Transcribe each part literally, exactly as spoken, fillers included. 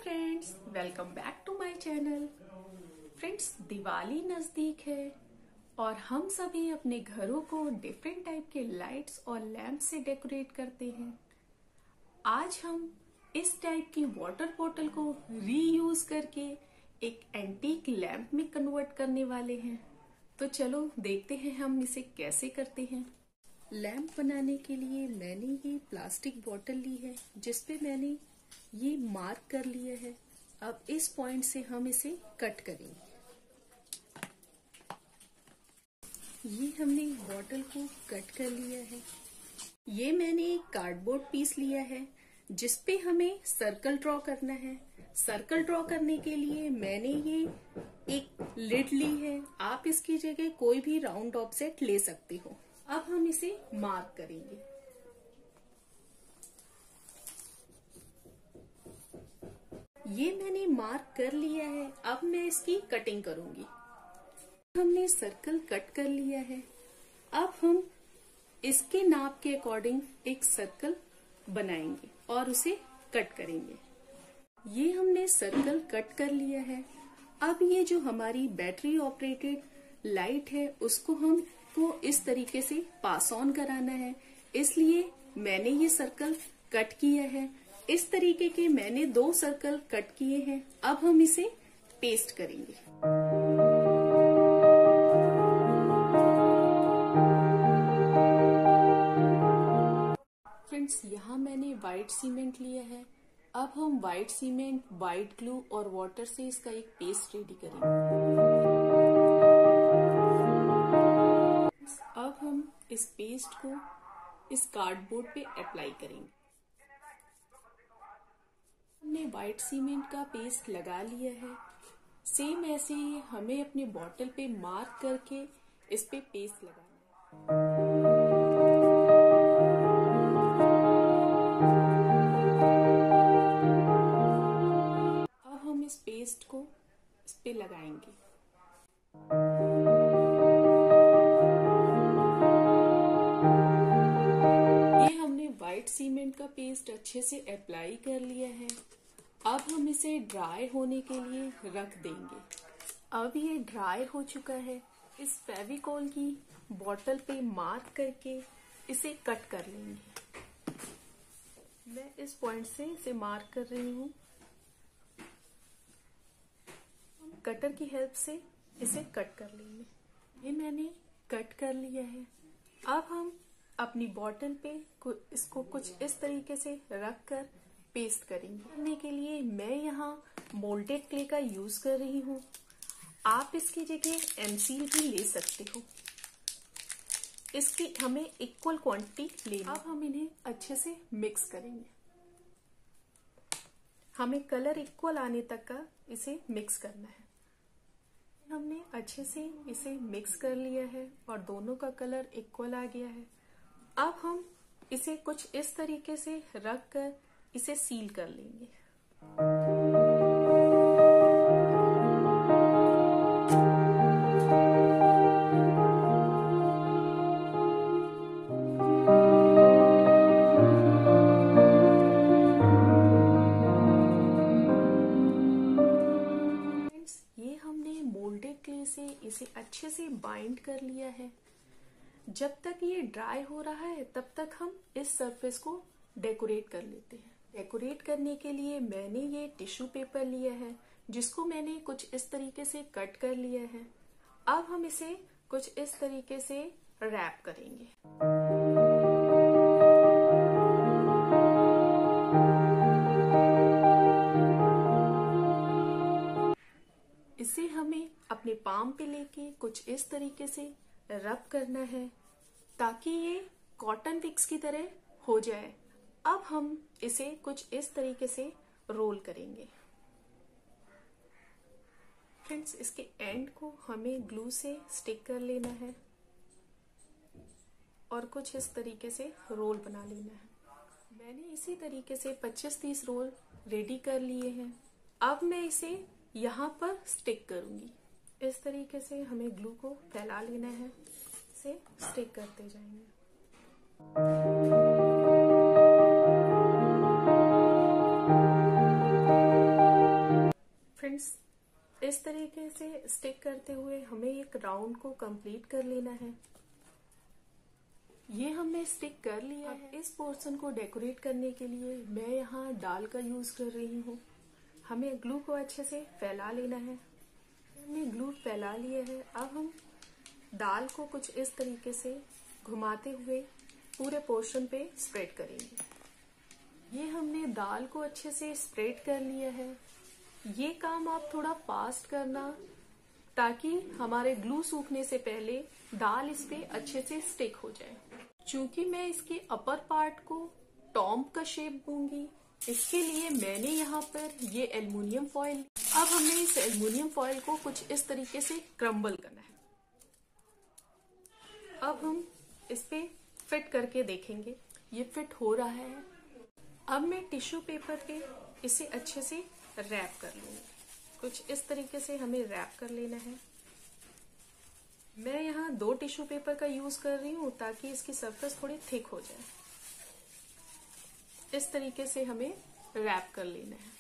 Friends, welcome back to my channel. Friends, Diwali नजदीक है और हम सभी अपने घरों को डिफरेंट टाइप के लाइट्स और लैंप से डेकोरेट करते हैं। आज हम इस टाइप की वाटर बॉटल को रीयूज करके एक एंटीक लैंप में कन्वर्ट करने वाले हैं। तो चलो देखते हैं हम इसे कैसे करते हैं। लैंप बनाने के लिए मैंने ये प्लास्टिक बॉटल ली है जिसपे मैंने ये मार्क कर लिया है। अब इस पॉइंट से हम इसे कट करेंगे। ये हमने बॉटल को कट कर लिया है। ये मैंने एक कार्डबोर्ड पीस लिया है जिसपे हमें सर्कल ड्रॉ करना है। सर्कल ड्रॉ करने के लिए मैंने ये एक लिड ली है। आप इसकी जगह कोई भी राउंड ऑब्जेक्ट ले सकते हो। अब हम इसे मार्क करेंगे। ये मैंने मार्क कर लिया है। अब मैं इसकी कटिंग करूंगी। हमने सर्कल कट कर लिया है। अब हम इसके नाप के अकॉर्डिंग एक सर्कल बनाएंगे और उसे कट करेंगे। ये हमने सर्कल कट कर लिया है। अब ये जो हमारी बैटरी ऑपरेटेड लाइट है उसको हमको इस तरीके से पास ऑन कराना है, इसलिए मैंने ये सर्कल कट किया है। इस तरीके के मैंने दो सर्कल कट किए हैं। अब हम इसे पेस्ट करेंगे। फ्रेंड्स, यहाँ मैंने व्हाइट सीमेंट लिया है। अब हम व्हाइट सीमेंट, व्हाइट ग्लू और वाटर से इसका एक पेस्ट रेडी करेंगे। अब हम इस पेस्ट को इस कार्डबोर्ड पे अप्लाई करेंगे। हमने व्हाइट सीमेंट का पेस्ट लगा लिया है। सेम ऐसे ही हमें अपने बॉटल पे मार्क करके इस पे पेस्ट लगाना है। अब हम इस पेस्ट को इस पे लगाएंगे। ये हमने व्हाइट सीमेंट का पेस्ट अच्छे से अप्लाई कर लिया है। अब हम इसे ड्राई होने के लिए रख देंगे। अब ये ड्राई हो चुका है। इस फेविकॉल की बॉटल पे मार्क करके इसे कट कर लेंगे। मैं इस पॉइंट से इसे मार्क कर रही हूँ। हम कटर की हेल्प से इसे कट कर लेंगे। ये मैंने कट कर लिया है। अब हम अपनी बॉटल पे इसको कुछ इस तरीके से रख कर पेस्ट करेंगे। करने के लिए मैं यहाँ मोल्डेड क्ले का यूज कर रही हूँ। आप इसकी जगह एमसील भी ले सकते हो। इसकी हमें इक्वल क्वांटिटी लेनी। अब हम इन्हें अच्छे से मिक्स करेंगे। हमें कलर इक्वल आने तक का इसे मिक्स करना है। हमने अच्छे से इसे मिक्स कर लिया है और दोनों का कलर इक्वल आ गया है। अब हम इसे कुछ इस तरीके से रख कर इसे सील कर लेंगे। ये हमने मोल्डेड क्ले से इसे अच्छे से बाइंड कर लिया है। जब तक ये ड्राई हो रहा है तब तक हम इस सरफेस को डेकोरेट कर लेते हैं। डेकोरेट करने के लिए मैंने ये टिश्यू पेपर लिया है जिसको मैंने कुछ इस तरीके से कट कर लिया है। अब हम इसे कुछ इस तरीके से रैप करेंगे। इसे हमें अपने पाम पे लेके कुछ इस तरीके से रब करना है ताकि ये कॉटन विक्स की तरह हो जाए। अब हम इसे कुछ इस तरीके से रोल करेंगे। फ्रेंड्स, इसके एंड को हमें ग्लू से स्टिक कर लेना है और कुछ इस तरीके से रोल बना लेना है। मैंने इसी तरीके से पच्चीस तीस रोल रेडी कर लिए हैं। अब मैं इसे यहाँ पर स्टिक करूंगी। इस तरीके से हमें ग्लू को फैला लेना है। इसे स्टिक करते जाएंगे। इस तरीके से स्टिक करते हुए हमें एक राउंड को कंप्लीट कर लेना है। ये हमने स्टिक कर लिया है। इस पोर्शन को डेकोरेट करने के लिए मैं यहाँ दाल का यूज कर रही हूँ। हमें ग्लू को अच्छे से फैला लेना है। हमने ग्लू फैला लिया है। अब हम दाल को कुछ इस तरीके से घुमाते हुए पूरे पोर्शन पे स्प्रेड करेंगे। ये हमने दाल को अच्छे से स्प्रेड कर लिया है। ये काम आप थोड़ा फास्ट करना ताकि हमारे ग्लू सूखने से पहले दाल इस पे अच्छे से स्टिक हो जाए। चूंकि मैं इसके अपर पार्ट को टॉम्ब का शेप दूंगी, इसके लिए मैंने यहाँ पर ये एल्युमिनियम फॉइल, अब हमें इस एल्युमिनियम फॉइल को कुछ इस तरीके से क्रम्बल करना है। अब हम इस पे फिट करके देखेंगे ये फिट हो रहा है। अब मैं टिश्यू पेपर के इसे अच्छे से रैप कर लूंगी। कुछ इस तरीके से हमें रैप कर लेना है। मैं यहाँ दो टिश्यू पेपर का यूज कर रही हूँ ताकि इसकी सरफेस थोड़ी थिक हो जाए। इस तरीके से हमें रैप कर लेना है।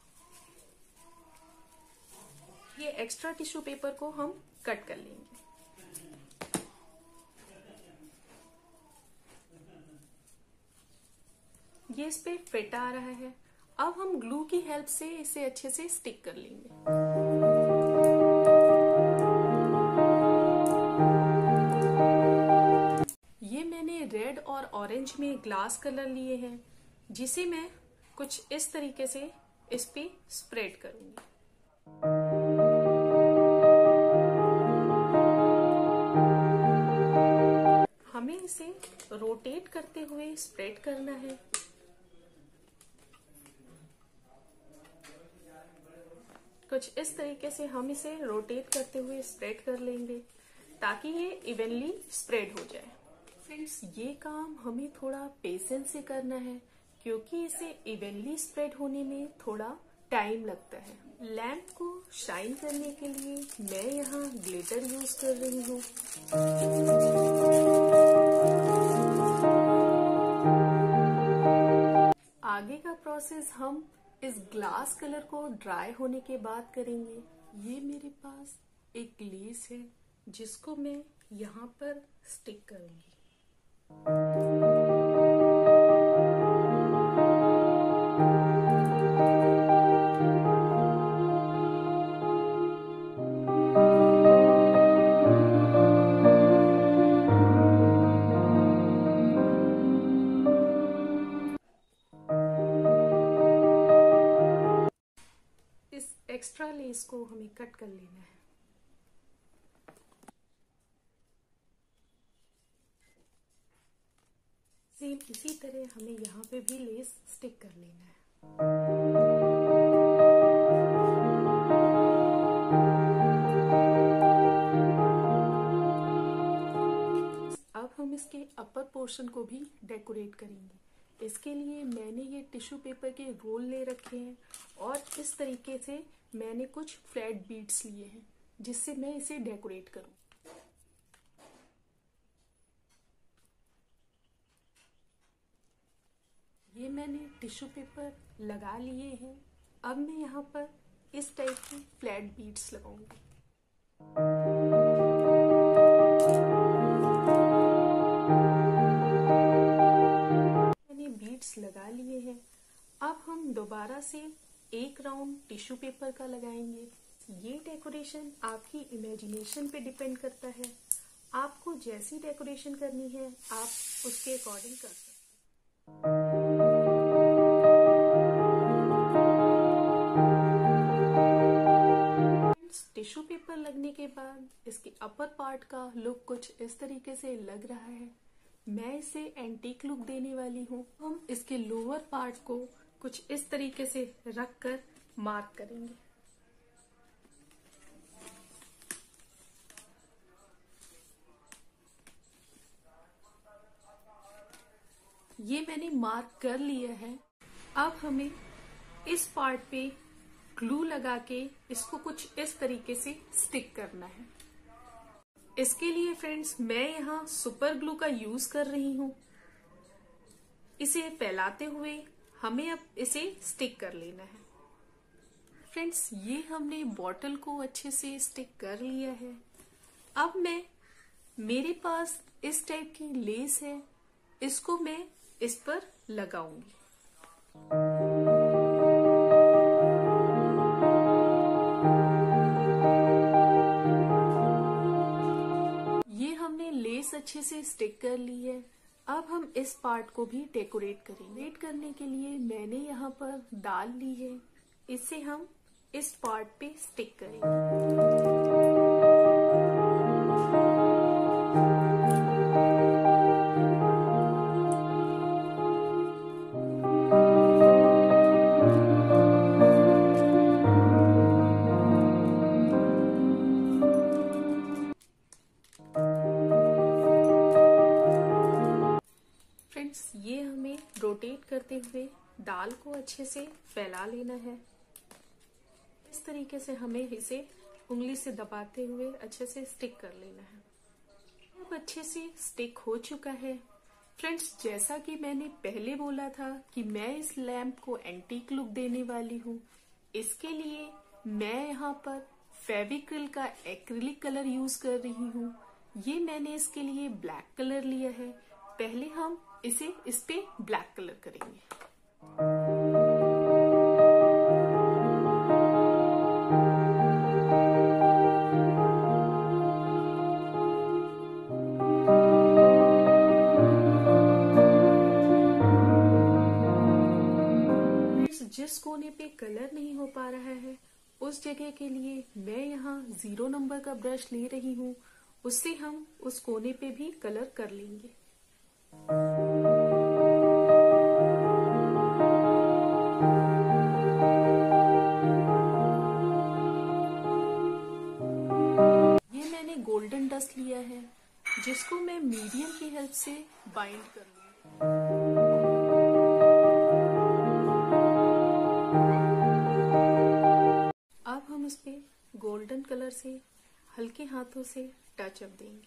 ये एक्स्ट्रा टिश्यू पेपर को हम कट कर लेंगे। ये इस पे फिट आ रहा है। अब हम ग्लू की हेल्प से इसे अच्छे से स्टिक कर लेंगे। ये मैंने रेड और ऑरेंज में ग्लास कलर लिए हैं, जिसे मैं कुछ इस तरीके से इस पे स्प्रेड करूंगी। हमें इसे रोटेट करते हुए स्प्रेड करना है। कुछ इस तरीके से हम इसे रोटेट करते हुए स्प्रेड कर लेंगे ताकि ये इवनली स्प्रेड हो जाए। फ्रेंड्स, ये काम हमें थोड़ा पेशेंस से करना है क्योंकि इसे इवनली स्प्रेड होने में थोड़ा टाइम लगता है। लैंप को शाइन करने के लिए मैं यहाँ ग्लिटर यूज कर रही हूँ। आगे का प्रोसेस हम इस ग्लास कलर को ड्राई होने के बाद करेंगे। ये मेरे पास एक लेस है जिसको मैं यहाँ पर स्टिक करूंगी। इस एक्स्ट्रा लेस को हमें कट कर लेना है। सेम इसी तरह हमें यहाँ पे भी लेस स्टिक कर लेना है। अब हम इसके अपर पोर्शन को भी डेकोरेट करेंगे। इसके लिए मैंने ये टिश्यू पेपर के रोल ले रखे हैं और इस तरीके से मैंने कुछ फ्लैट बीड्स लिए हैं जिससे मैं इसे डेकोरेट करूँ। ये मैंने टिश्यू पेपर लगा लिए हैं। अब मैं यहाँ पर इस टाइप की फ्लैट बीड्स लगाऊंगी। मैंने बीड्स लगा लिए हैं। अब हम दोबारा से एक राउंड टिश्यू पेपर का लगाएंगे। ये डेकोरेशन आपकी इमेजिनेशन पे डिपेंड करता है। आपको जैसी डेकोरेशन करनी है आप उसके अकॉर्डिंग कर सकते हैं। टिश्यू पेपर लगने के बाद इसके अपर पार्ट का लुक कुछ इस तरीके से लग रहा है। मैं इसे एंटीक लुक देने वाली हूँ। हम इसके लोअर पार्ट को कुछ इस तरीके से रख कर मार्क करेंगे। ये मैंने मार्क कर लिया है। अब हमें इस पार्ट पे ग्लू लगा के इसको कुछ इस तरीके से स्टिक करना है। इसके लिए फ्रेंड्स मैं यहाँ सुपर ग्लू का यूज कर रही हूँ। इसे फैलाते हुए हमें अब इसे स्टिक कर लेना है। फ्रेंड्स, ये हमने बॉटल को अच्छे से स्टिक कर लिया है। अब मैं मेरे पास इस टाइप की लेस है, इसको मैं इस पर लगाऊंगी। ये हमने लेस अच्छे से स्टिक कर ली है। अब हम इस पार्ट को भी डेकोरेट करेंगे। डेकोरेट करने के लिए मैंने यहाँ पर दाल ली है, इसे हम इस पार्ट पे स्टिक करेंगे। फ्रेंड्स, ये हमें रोटेट करते हुए दाल को अच्छे से फैला लेना है। इस तरीके से हमें इसे उंगली से दबाते हुए अच्छे से स्टिक कर लेना है। अब अच्छे से स्टिक हो चुका है। फ्रेंड्स, जैसा कि मैंने पहले बोला था कि मैं इस लैंप को एंटीक लुक देने वाली हूँ, इसके लिए मैं यहाँ पर फेविक्रिल का एक्रिलिक कलर यूज कर रही हूँ। ये मैंने इसके लिए ब्लैक कलर लिया है। पहले हम इसे इस पे ब्लैक कलर करेंगे। जिस कोने पे कलर नहीं हो पा रहा है उस जगह के लिए मैं यहाँ जीरो नंबर का ब्रश ले रही हूँ, उससे हम उस कोने पे भी कलर कर लेंगे। ये मैंने गोल्डन डस्ट लिया है, जिसको मैं मीडियम की हेल्प से बाइंड कर लूंगी। अब हम इस पे गोल्डन कलर से हल्के हाथों से टचअप देंगे।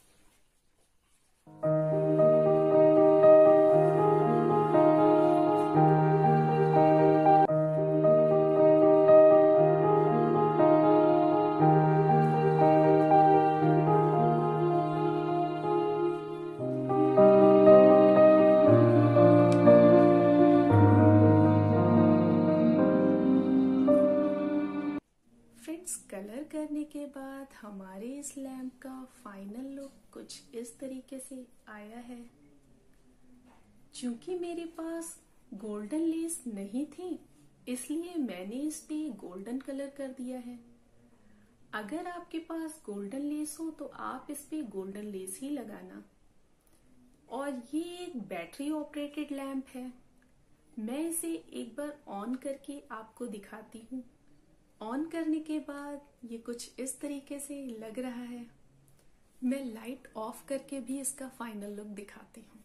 कलर करने के बाद हमारे इस लैंप का फाइनल लुक कुछ इस तरीके से आया है। क्योंकि मेरे पास गोल्डन लेस नहीं थी, इसलिए मैंने इस पे गोल्डन कलर कर दिया है। अगर आपके पास गोल्डन लेस हो तो आप इस पे गोल्डन लेस ही लगाना। और ये एक बैटरी ऑपरेटेड लैंप है। मैं इसे एक बार ऑन करके आपको दिखाती हूँ। ऑन करने के बाद ये कुछ इस तरीके से लग रहा है। मैं लाइट ऑफ करके भी इसका फाइनल लुक दिखाती हूँ।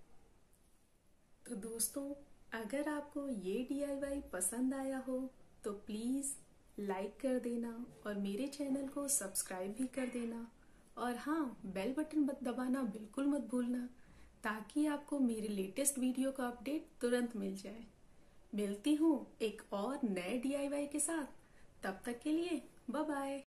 तो दोस्तों, अगर आपको ये डी आई वाई पसंद आया हो तो प्लीज लाइक कर देना और मेरे चैनल को सब्सक्राइब भी कर देना। और हाँ, बेल बटन दबाना बिल्कुल मत भूलना, ताकि आपको मेरे लेटेस्ट वीडियो का अपडेट तुरंत मिल जाए। मिलती हूँ एक और नए डी आई वाई के साथ। तब तक के लिए बाय बाय।